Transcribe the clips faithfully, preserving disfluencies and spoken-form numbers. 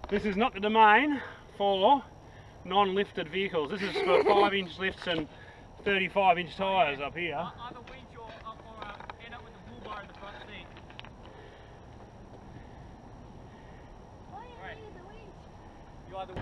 This is not the domain for non-lifted vehicles. This is for five inch lifts and thirty-five inch tyres up here. Either winch or, or uh, end up with the bull bar in the front seat. Why do you need the winch? You either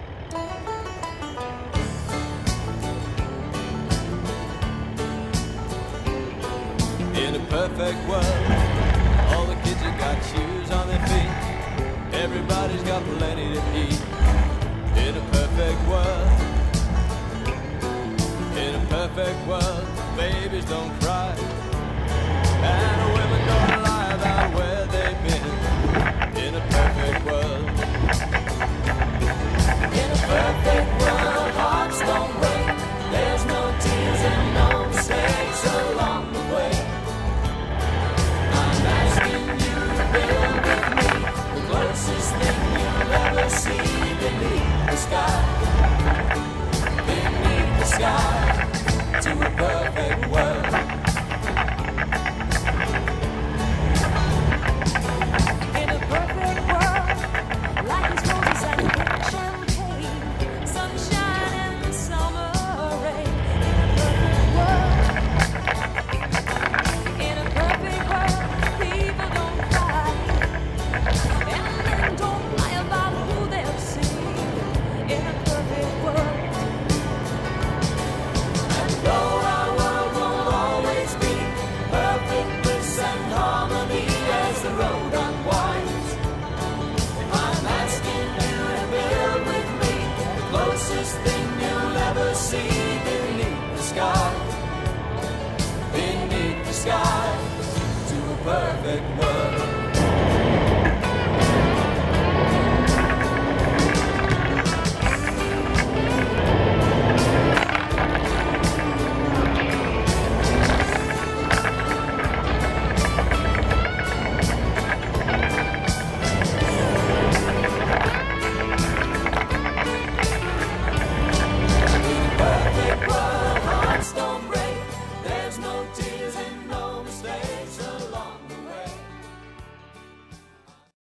In a perfect world, all the kids have got shoes on their feet. Everybody's got plenty to eat. In a perfect world, in a perfect world, babies don't cry, and the women don't lie about where they've been. In a perfect world, in a perfect world, hearts don't break. There's no tears and no mistakes along the way. I'm asking you to build with me the closest thing you'll ever see beneath the sky, beneath the sky, to a perfect world. In a perfect world, life is roses and pink champagne, sunshine and summer rain. In a perfect world, people don't cry, and men don't lie about who they've seen. In a perfect world, And though our world won't always be perfect bliss and harmony as the road unwinds, I'm asking you to build with me the closest thing you'll ever see beneath the sky, beneath the sky, to a perfect world.